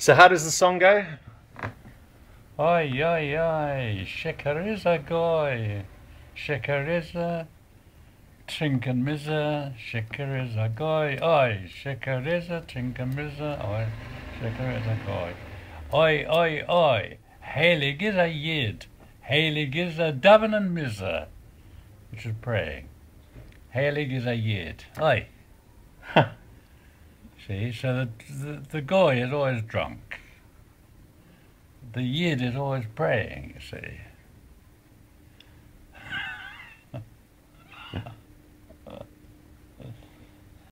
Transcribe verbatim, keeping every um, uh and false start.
So how does the song go? Oi, oi, oi, shikariza goy, shikariza, trinken mizza, shikariza goy, oi, shikariza, trinken mizza, oi, shikariza goy. Oi, oi, oi, heilig is a yid, heilig is a davening mizza, which is praying. Heilig is a yid, oi. See, so the, the, the goy is always drunk. The yid is always praying, you see.